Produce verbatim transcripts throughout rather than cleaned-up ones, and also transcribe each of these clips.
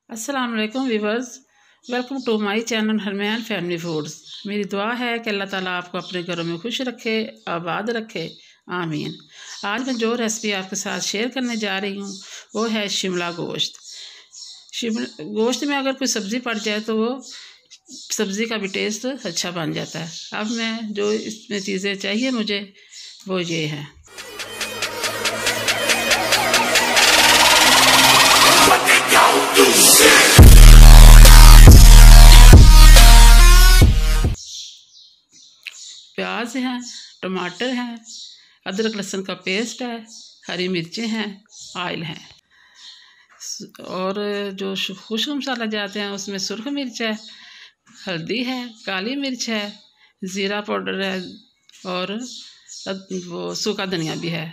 अस्सलाम वालेकुम viewers, welcome to my channel Harman family foods. मेरी दुआ है कि अल्लाह ताला आपको अपने घरों में खुश रखे, आबाद रखे, आमीन। आज मैं जो रेसिपी आपके साथ शेयर करने जा रही हूँ वो है शिमला गोश्त। शिमला गोश्त में अगर कोई सब्ज़ी पड़ जाए तो वो सब्ज़ी का भी टेस्ट अच्छा बन जाता है। अब मैं जो इसमें चीज़ें चाहिए मुझे वो ये है। प्याज हैं, टमाटर हैं, अदरक लहसुन का पेस्ट है, हरी मिर्चें हैं, ऑयल है और जो खुश्क मसाला जाते हैं उसमें सुरख मिर्च है, हल्दी है, काली मिर्च है, ज़ीरा पाउडर है और वो सूखा धनिया भी है।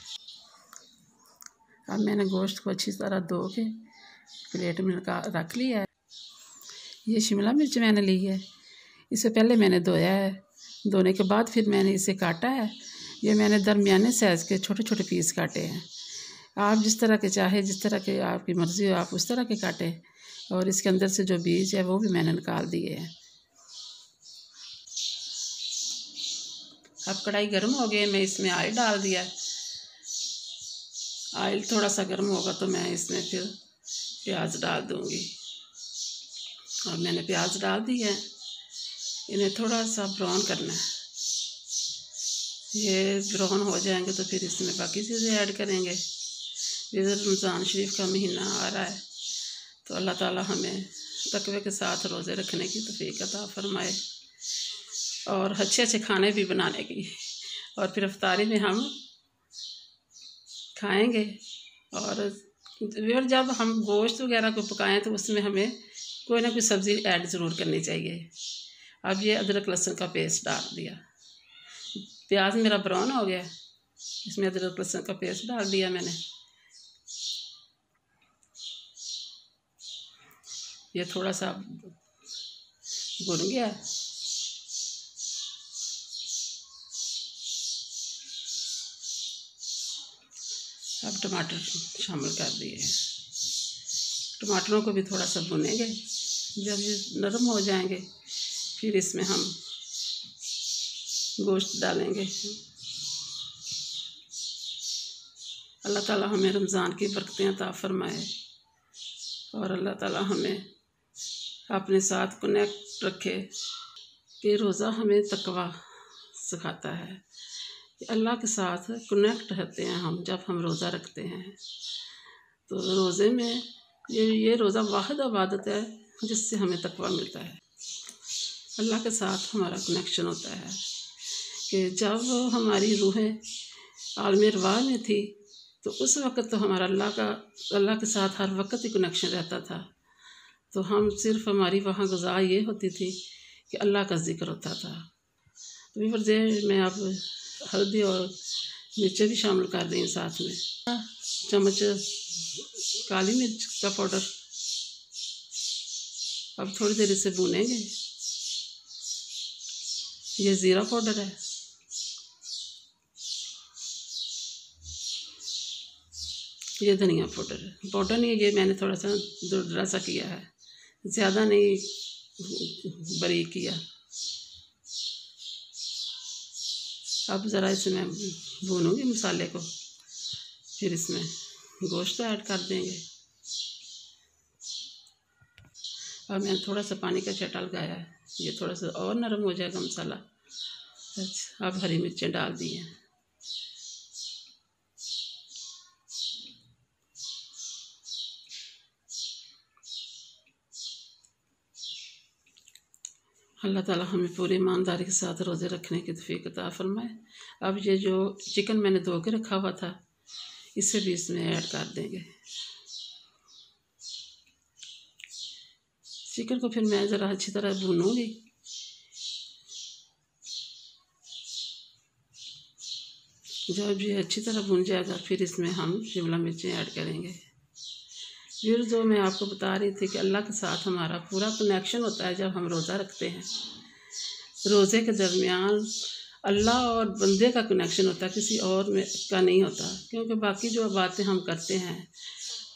अब मैंने गोश्त को अच्छी तरह धो के प्लेट में रख लिया है। ये शिमला मिर्च मैंने ली है, इससे पहले मैंने धोया है, धोने के बाद फिर मैंने इसे काटा है। ये मैंने दरमियाने साइज़ के छोटे छोटे पीस काटे हैं। आप जिस तरह के चाहे, जिस तरह के आपकी मर्ज़ी हो, आप उस तरह के काटें। और इसके अंदर से जो बीज है वो भी मैंने निकाल दिए हैं। अब कढ़ाई गर्म हो गई, मैं इसमें ऑयल डाल दिया। ऑयल थोड़ा सा गर्म होगा तो मैं इसमें फिर प्याज डाल दूँगी। और मैंने प्याज डाल दिए हैं, इन्हें थोड़ा सा ब्राउन करना है। ये ब्राउन हो जाएंगे तो फिर इसमें बाकी चीज़ें ऐड करेंगे। इधर रमज़ान शरीफ का महीना आ रहा है तो अल्लाह ताला हमें तकवे के साथ रोज़े रखने की तौफीक अता फरमाए और अच्छे अच्छे खाने भी बनाने की। और फिर इफ्तारी में हम खाएंगे। और फिर जब हम गोश्त वगैरह को पकाएं तो उसमें हमें कोई ना कोई सब्ज़ी ऐड ज़रूर करनी चाहिए। अब ये अदरक लहसुन का पेस्ट डाल दिया। प्याज मेरा ब्राउन हो गया, इसमें अदरक लहसुन का पेस्ट डाल दिया मैंने। ये थोड़ा सा भुन गया। अब टमाटर शामिल कर दिए हैं। टमाटरों को भी थोड़ा सा भुनेंगे। जब ये नरम हो जाएंगे फिर इसमें हम गोश्त डालेंगे। अल्लाह ताला हमें रमज़ान की बरकतें अता फरमाए और अल्लाह ताला हमें अपने साथ कनेक्ट रखे कि रोज़ा हमें तकवा सिखाता है कि अल्लाह के साथ कनेक्ट रहते हैं हम जब हम रोज़ा रखते हैं। तो रोज़े में ये ये रोज़ा वाहिद इबादत है जिससे हमें तकवा मिलता है। अल्लाह के साथ हमारा कनेक्शन होता है कि जब हमारी रूहें आलम अरवाह में थी तो उस वक़्त तो हमारा अल्लाह का अल्लाह के साथ हर वक्त ही कनेक्शन रहता था। तो हम सिर्फ हमारी वहाँ गुज़ार ये होती थी कि अल्लाह का ज़िक्र होता था। तो भी वजह मैं अब हल्दी और मिर्चें भी शामिल कर रही हूँ साथ में। चम्मच काली मिर्च का पाउडर। अब थोड़ी देर इसे भूनेंगे। ये ज़ीरा पाउडर है, ये धनिया पाउडर है। पाउडर नहीं है, ये मैंने थोड़ा सा दुरदरा सा किया है, ज़्यादा नहीं बारीक किया। अब ज़रा इसमें मैं भूनूंगी मसाले को, फिर इसमें गोश्त ऐड कर देंगे। अब मैंने थोड़ा सा पानी का छटा लगाया है, ये थोड़ा सा और नरम हो जाएगा मसाला। अच्छा, अब हरी मिर्चें डाल दी हैं। अल्लाह ताला हमें पूरी ईमानदारी के साथ रोज़े रखने की तौफीक अता फरमाए। अब ये जो चिकन मैंने धो के रखा हुआ था इसे भी इसमें ऐड कर देंगे। चिकन को फिर मैं ज़रा अच्छी तरह भूनूंगी। जब ये अच्छी तरह भून जाएगा फिर इसमें हम शिमला मिर्चें ऐड करेंगे। फिर जो मैं आपको बता रही थी कि अल्लाह के साथ हमारा पूरा कनेक्शन होता है जब हम रोज़ा रखते हैं। रोज़े के दरमियान अल्लाह और बंदे का कनेक्शन होता है, किसी और में का नहीं होता। क्योंकि बाकी जो बातें हम करते हैं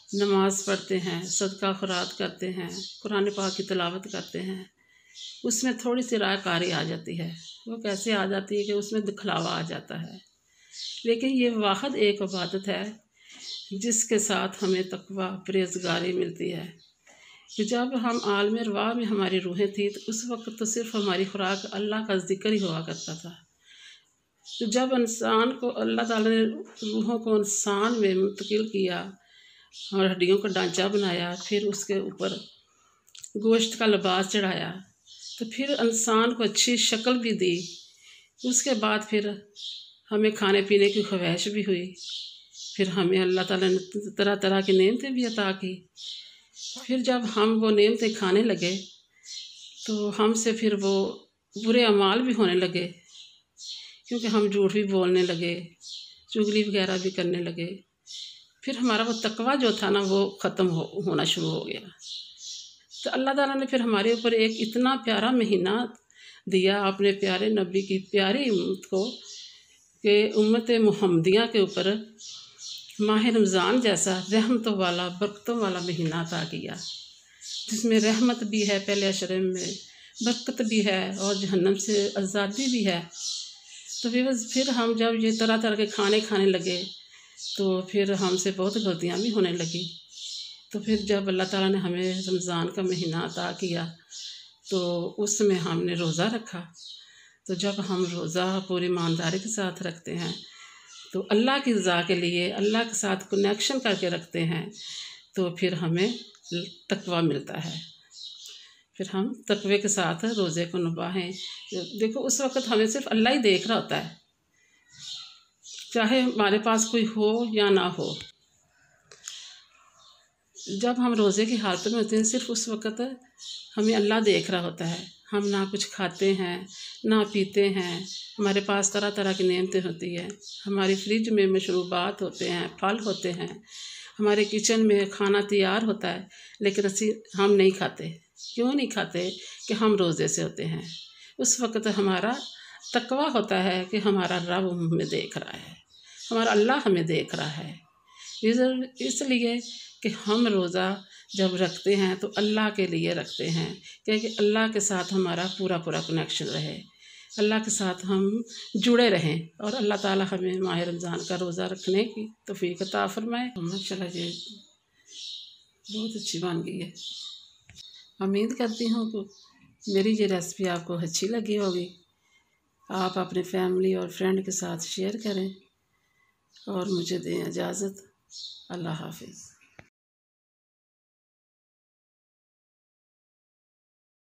नमाज़ पढ़ते हैं, सदका खुरात करते हैं, कुरान पाक की तिलावत करते हैं, उसमें थोड़ी सी रायकारी आ जाती है। वो कैसे आ जाती है कि उसमें दिखलावा आ जाता है। लेकिन ये वाहिद एक इबादत है जिसके साथ हमें तकवा परहेज़गारी मिलती है। कि जब हम आलम अरवाह में हमारी रूहें थी तो उस वक्त तो सिर्फ़ हमारी खुराक अल्लाह का ज़िक्र ही हुआ करता था। तो जब इंसान को अल्लाह ताला ने रूहों को इंसान में मुंतकिल किया और हड्डियों का ढांचा बनाया, फिर उसके ऊपर गोश्त का लिबास चढ़ाया, तो फिर इंसान को अच्छी शक्ल भी दी। उसके बाद फिर हमें खाने पीने की ख्वाहिश भी हुई। फिर हमें अल्लाह ताला ने तरह तरह की नेमतें भी अता की। फिर जब हम वो नेमतें खाने लगे तो हमसे फिर वो बुरे अमाल भी होने लगे, क्योंकि हम झूठ भी बोलने लगे, चुगली वगैरह भी करने लगे। फिर हमारा वो तकवा जो था ना वो ख़त्म हो होना शुरू हो गया। तो अल्लाह ताला ने फिर हमारे ऊपर एक इतना प्यारा महीना दिया अपने प्यारे नबी की प्यारी उम्मत को, कि उम्मत मुहम्मदिया के ऊपर माह रमज़ान जैसा रहमतों वाला बरकतों वाला महीना अता किया, जिसमें रहमत भी है, पहले अशरे में बरकत भी है और जहन्नम से आज़ादी भी है। तो फिर हम जब ये तरह तरह के खाने खाने लगे तो फिर हमसे बहुत गलतियाँ भी होने लगी। तो फिर जब अल्लाह ताला ने हमें रमज़ान का महीना अता किया तो उसमें हमने रोज़ा रखा। तो जब हम रोज़ा पूरी ईमानदारी के साथ रखते हैं तो अल्लाह की रज़ा के लिए अल्लाह के साथ कनेक्शन करके रखते हैं, तो फिर हमें तकवा मिलता है। फिर हम तकवे के साथ रोज़े को निभाएं। देखो उस वक़्त हमें सिर्फ अल्लाह ही देख रहा होता है, चाहे हमारे पास कोई हो या ना हो। जब हम रोज़े की हालत में होते हैं सिर्फ उस वक़्त हमें अल्लाह देख रहा होता है। हम ना कुछ खाते हैं ना पीते हैं, हमारे पास तरह तरह की नेमतें होती है, हमारी फ्रिज में मशरूबात होते हैं, फल होते हैं, हमारे किचन में खाना तैयार होता है, लेकिन असी हम नहीं खाते। क्यों नहीं खाते? कि हम रोज़े से होते हैं। उस वक़्त हमारा तकवा होता है कि हमारा रब हमें देख रहा है, हमारा अल्लाह हमें देख रहा है। इसलिए कि हम रोज़ा जब रखते हैं तो अल्लाह के लिए रखते हैं, क्योंकि अल्लाह के साथ हमारा पूरा पूरा कनेक्शन रहे, अल्लाह के साथ हम जुड़े रहें और अल्लाह ताला हमें माह रमज़ान का रोज़ा रखने की तौफीक अता फरमाए। माशाल्लाह जी बहुत अच्छी बन गई है। उम्मीद करती हूँ कि मेरी ये रेसिपी आपको अच्छी लगी होगी। आप अपने फैमिली और फ्रेंड के साथ शेयर करें और मुझे दें इजाज़त। अल्लाह हाफिज़।